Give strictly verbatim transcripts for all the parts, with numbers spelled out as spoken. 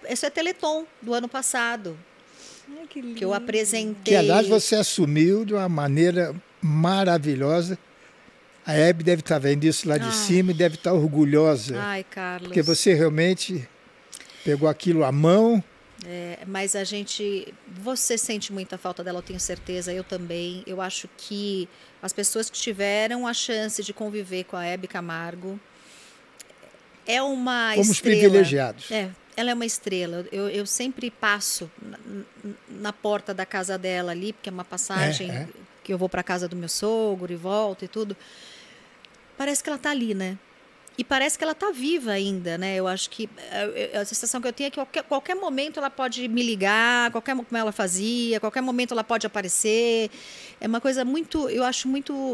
esse é Teleton do ano passado. Ai, que lindo. Que eu apresentei. Que, aliás, você assumiu de uma maneira maravilhosa. A Hebe deve estar vendo isso lá de Ai. cima e deve estar orgulhosa. Ai, Carlos. Porque você realmente pegou aquilo à mão. É, mas a gente... Você sente muita falta dela, eu tenho certeza. Eu também. Eu acho que as pessoas que tiveram a chance de conviver com a Hebe Camargo é uma Fomos estrela. privilegiados. É, ela é uma estrela. Eu, eu sempre passo na, na porta da casa dela ali, porque é uma passagem É, é. que eu vou para a casa do meu sogro e volto e tudo. Parece que ela está ali, né? E parece que ela está viva ainda, né? Eu acho que a, a sensação que eu tenho é que qualquer, qualquer momento ela pode me ligar, qualquer como ela fazia, qualquer momento ela pode aparecer. É uma coisa muito, eu acho muito...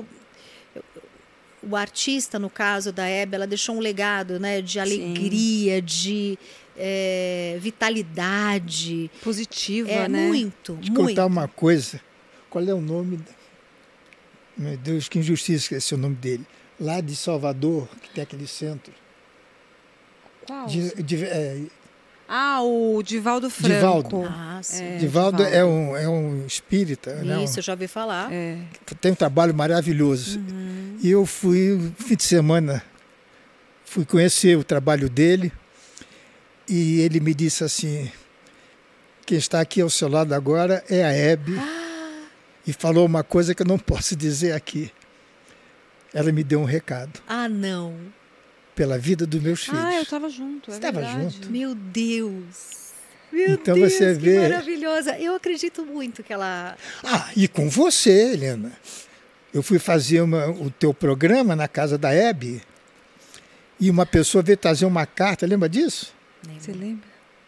O artista, no caso da Hebe, ela deixou um legado, né, de alegria, Sim. de é, vitalidade. Positiva, é, né? Muito, Deixa muito. contar uma coisa. Qual é o nome? Da... Meu Deus, que injustiça esqueci o nome dele. Lá de Salvador, que tem aquele centro. Qual? De, de, é... Ah, o Divaldo Franco. Divaldo. Ah, sim. É, Divaldo, Divaldo. É, um, é um espírita. Isso, né? um... eu já ouvi falar. É. Tem um trabalho maravilhoso. Uhum. E eu fui, no fim de semana, fui conhecer o trabalho dele. E ele me disse assim, quem está aqui ao seu lado agora é a Hebe. Ah. E falou uma coisa que eu não posso dizer aqui. Ela me deu um recado. Ah, não. Pela vida dos meus filhos. Ah, eu estava junto, é Estava verdade. junto. Meu Deus. Meu Então Deus, você que vê... maravilhosa. Eu acredito muito que ela... Ah, e com você, Helena. Eu fui fazer uma, o teu programa na casa da Hebe e uma pessoa veio trazer uma carta, lembra disso? Você lembra?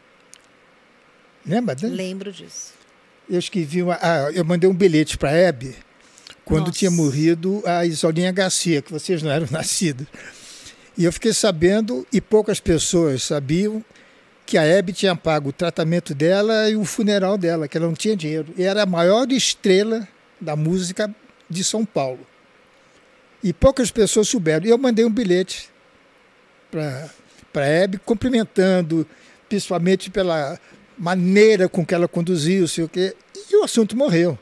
Lembra dele? Lembro disso. Eu escrevi uma, ah, eu mandei um bilhete para a Hebe quando Nossa. tinha morrido a Isolinha Garcia, que vocês não eram nascidos. E eu fiquei sabendo, e poucas pessoas sabiam, que a Hebe tinha pago o tratamento dela e o funeral dela, que ela não tinha dinheiro. E era a maior estrela da música de São Paulo. E poucas pessoas souberam. E eu mandei um bilhete para para a Hebe, cumprimentando, principalmente pela maneira com que ela conduziu, sei o quê, e o assunto morreu.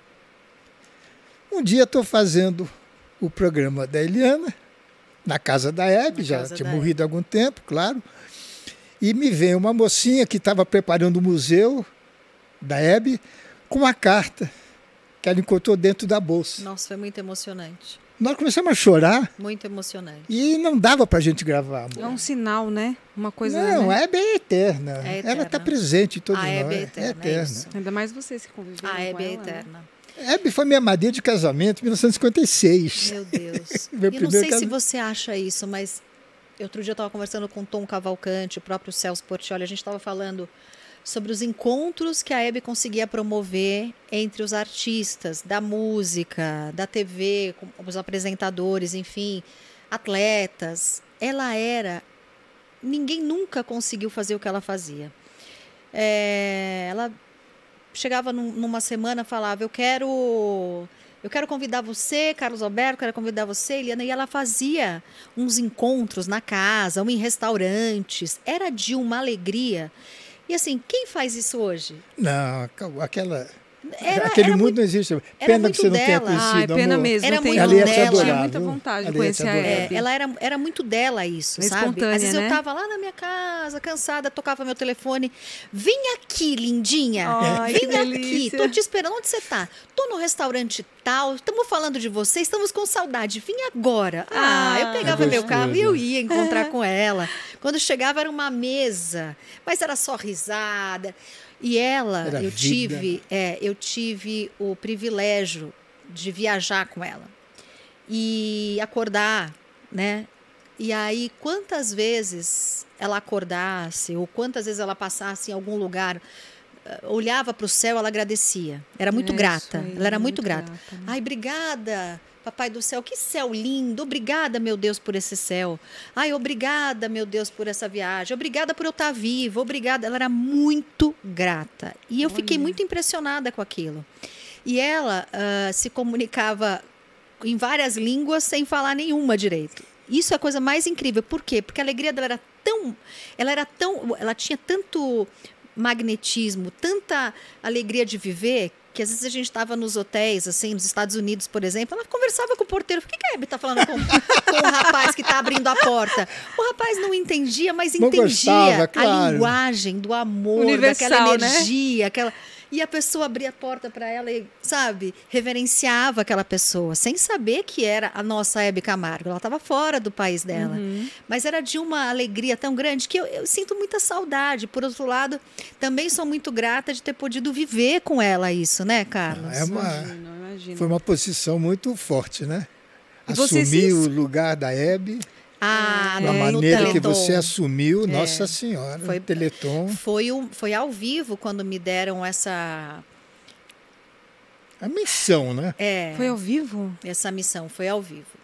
Um dia estou fazendo o programa da Eliana, na casa da Hebe, Na já casa tinha da morrido há algum tempo, claro, e me veio uma mocinha que estava preparando o museu da Hebe com uma carta que ela encontrou dentro da bolsa. Nossa, foi muito emocionante. Nós começamos a chorar Muito emocionante. e não dava para a gente gravar, amor. É um sinal, né? Uma coisa... Não, né? a Hebe é eterna. É Ela está eterna. presente em todos A nós. Hebe é eterna, é isso. Ainda mais vocês que conviveram A Hebe com é ela, né? eterna. Hebe foi minha madrinha de casamento em mil novecentos e cinquenta e seis. Meu Deus. Meu Eu não primeiro sei se casamento. você acha isso, mas outro dia eu estava conversando com o Tom Cavalcante, o próprio Celso Portiolli, a gente estava falando sobre os encontros que a Hebe conseguia promover entre os artistas da música, da T V, com os apresentadores, enfim, atletas. Ela era... Ninguém nunca conseguiu fazer o que ela fazia. É, ela chegava num, numa semana e falava, eu quero... Eu quero convidar você, Carlos Alberto, quero convidar você, Eliana. E ela fazia uns encontros na casa, ou em restaurantes. Era de uma alegria. E assim, quem faz isso hoje? Não, aquela, Era- aquele era mundo muito- não existe. era Pena muito que você não tenha dela. conhecido, Ai, pena amor. mesmo. Era eu tenho- muito Ela ia te dela. adorar, Tinha muita viu? vontade de Ela ia te conhecer a adorar. É, Hebe. ela era, era muito dela isso, É sabe? espontânea, Às vezes eu né? tava lá na minha casa, cansada, tocava meu telefone. Vem aqui, lindinha. Ai, Vem que aqui, delícia. tô te esperando. Onde você tá? Tô no restaurante tal, estamos falando de você, estamos com saudade. Vem agora. Ah, Ah, eu pegava é meu gostoso. carro e eu ia encontrar com ela. Quando chegava era uma mesa, mas era só risada. E ela, Era eu vida. tive, é, eu tive o privilégio de viajar com ela e acordar, né? E aí, quantas vezes ela acordasse ou quantas vezes ela passasse em algum lugar, eh, olhava para o céu, ela agradecia. Era muito É, grata. isso aí, Ela era muito, muito grata. grata, né? Ai, obrigada, Papai do céu. Que céu lindo. Obrigada, meu Deus, por esse céu. Ai, obrigada, meu Deus, por essa viagem. Obrigada por eu estar viva. Obrigada. Ela era muito grata. E eu fiquei Olha. muito impressionada com aquilo. E ela ah, se comunicava em várias línguas sem falar nenhuma direito. Isso é a coisa mais incrível. Por quê? Porque a alegria dela era tão... Ela era tão... Ela tinha tanto magnetismo, tanta alegria de viver, que às vezes a gente estava nos hotéis, assim, nos Estados Unidos, por exemplo, ela conversava com o porteiro. Por que, que a Hebe está falando com, com o rapaz que está abrindo a porta? O rapaz não entendia, mas Não entendia gostava, a claro. linguagem do amor, Universal, daquela né? energia, aquela... E a pessoa abria a porta para ela e, sabe, reverenciava aquela pessoa, sem saber que era a nossa Hebe Camargo. Ela estava fora do país dela. Uhum. Mas era de uma alegria tão grande que eu, eu sinto muita saudade. Por outro lado, também sou muito grata de ter podido viver com ela isso, né, Carlos? É uma, Imagino, imagino. foi uma posição muito forte, né? E você Assumir se- o lugar da Hebe, Ah, da no, no maneira que Teleton. você assumiu, É. Nossa Senhora, Foi- no Teleton. Foi, um, foi ao vivo quando me deram essa, A missão, né? é, Foi ao vivo? essa missão. Foi ao vivo.